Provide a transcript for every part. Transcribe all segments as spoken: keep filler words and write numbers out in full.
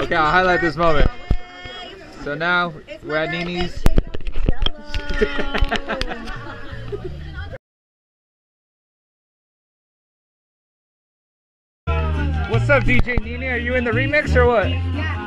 Okay, I'll highlight this moment. So now we're at Nini's. What's up, D J Nini? Are you in the remix or what? Yeah.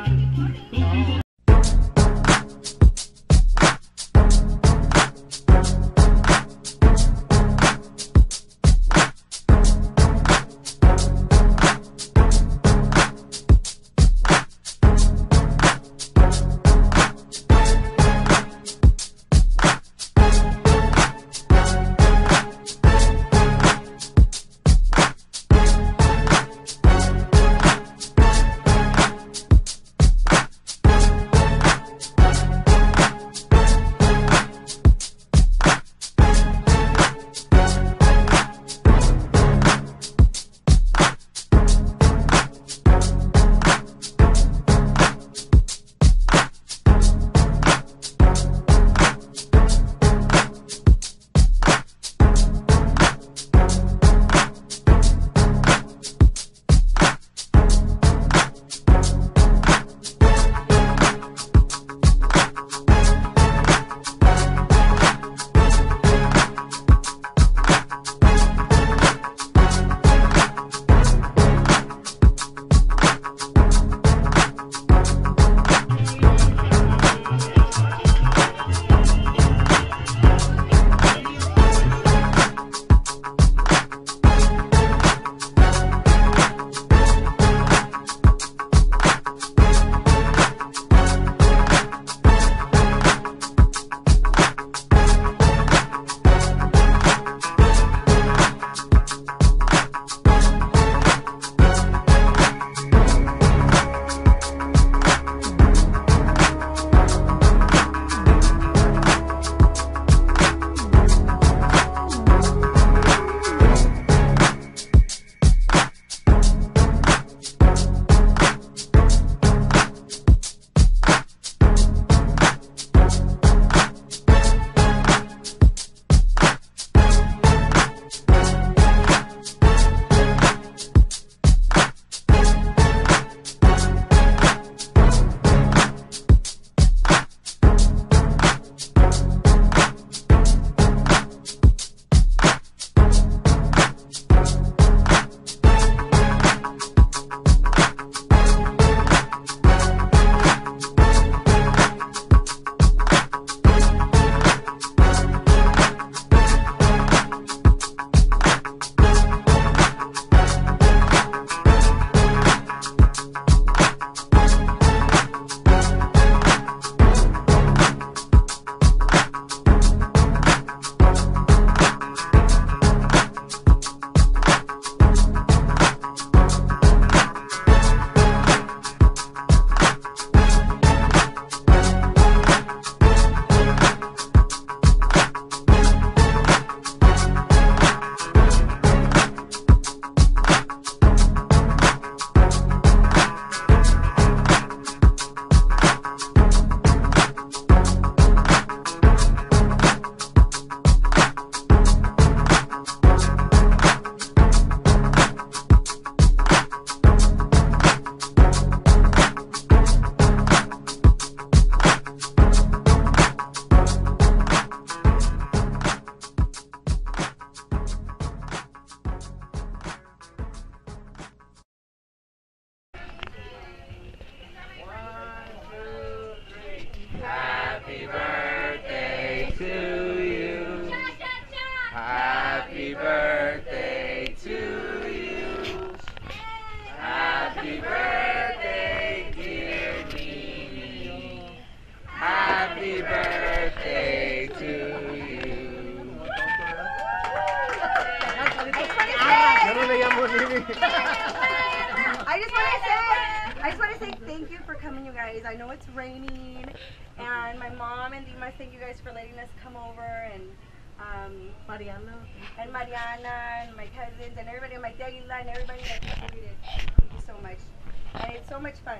I just want to say, I just want to say thank you for coming, you guys. I know it's raining, and my mom and Dimas, thank you guys for letting us come over, and um, Mariana, and Mariana, and my cousins, and everybody, and my Aguila, and everybody that contributed. Thank you so much, and it's so much fun.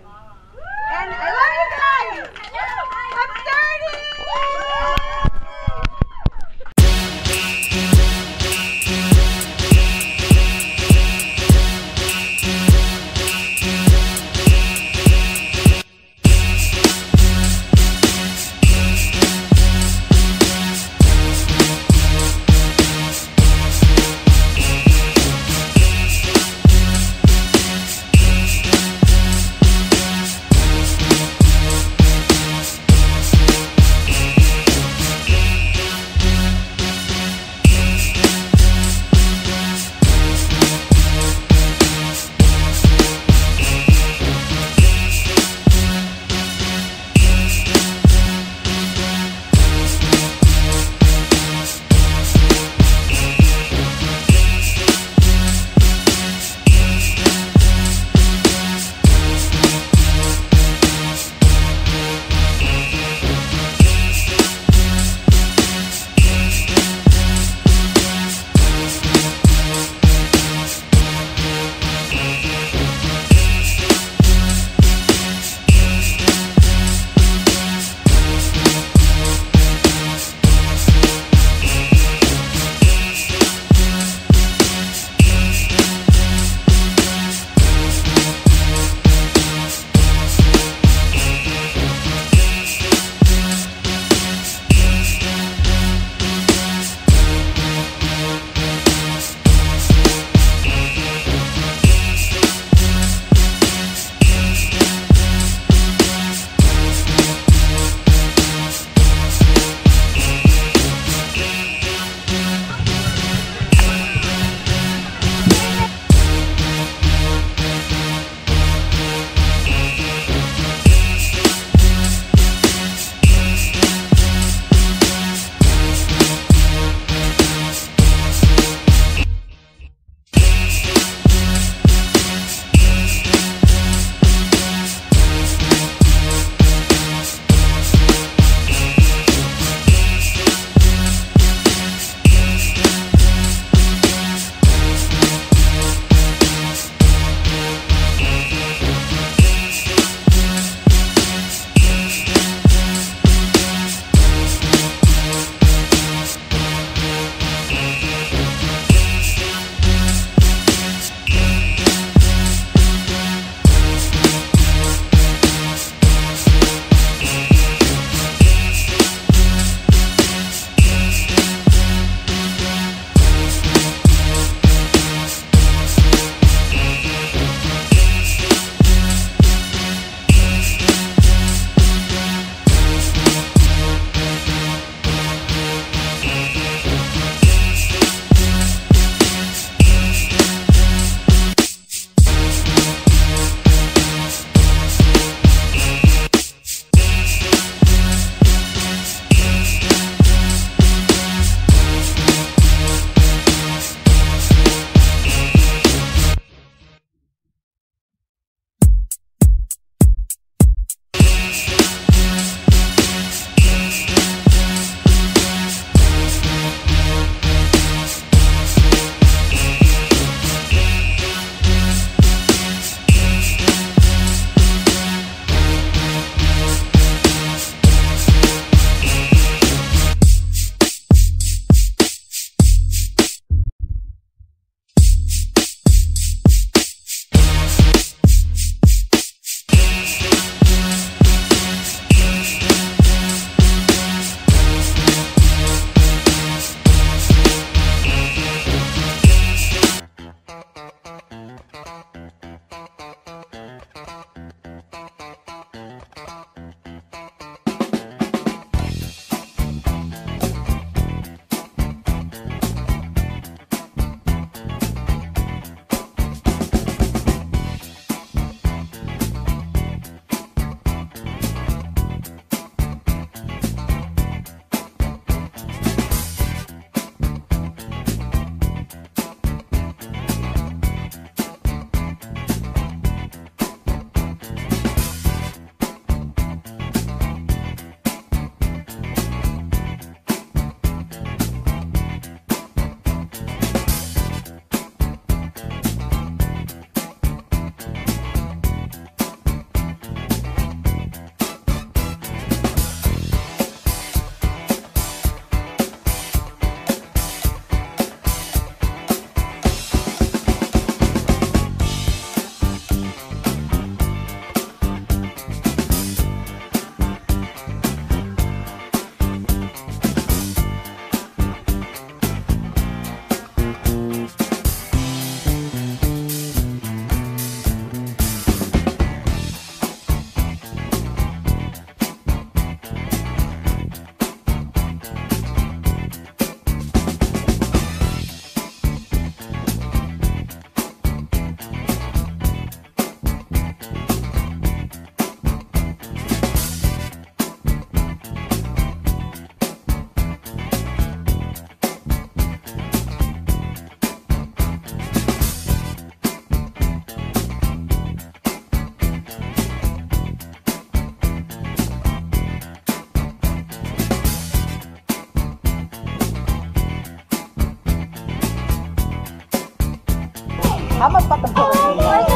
And I love you guys. I'm thirty. How much about the photo? Are you guys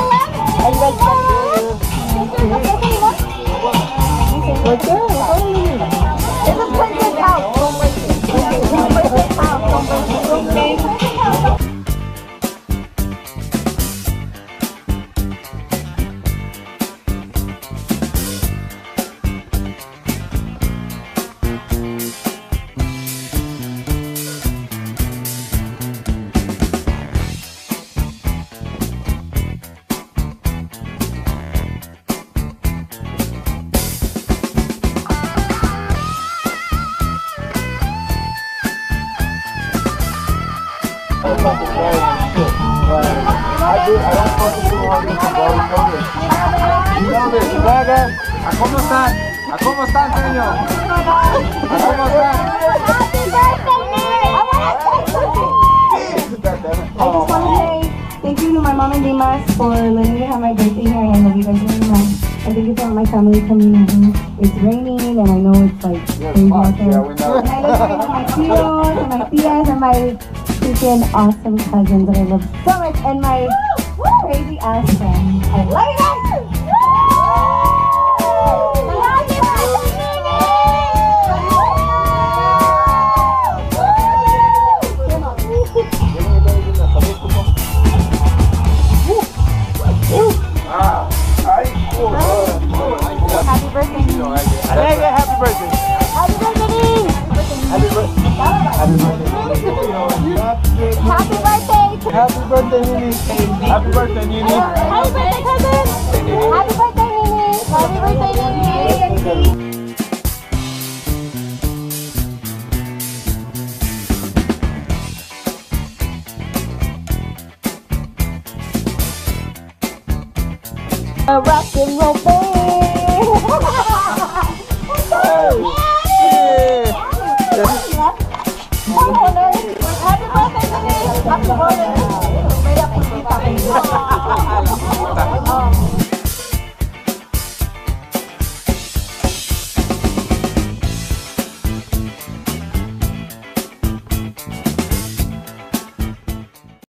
right there? It's a princess house. Don't break it. It's a princess house. Don't break it. ¿A cómo están? ¿A cómo están, señor? ¿A cómo están? I just want to say thank you to my mom and Dimas for letting me have my birthday here, and I love you guys very much. And thank you for my family coming over. It's raining, and I know it's like crazy out there. Yeah, we know. And I love my tios and my tias and my freaking awesome cousins that I love so much, and my crazy ass friends. I love you guys! Happy birthday, Nini. Happy birthday. Happy birthday, Nini. Happy birthday. Happy birthday. Happy birthday. Happy birthday, Nini. Happy birthday, Nini. Happy birthday, cousin. Happy birthday, Nini. Happy birthday, Nini. A rock and roll band. Happy birthday, Nini. Happy birthday.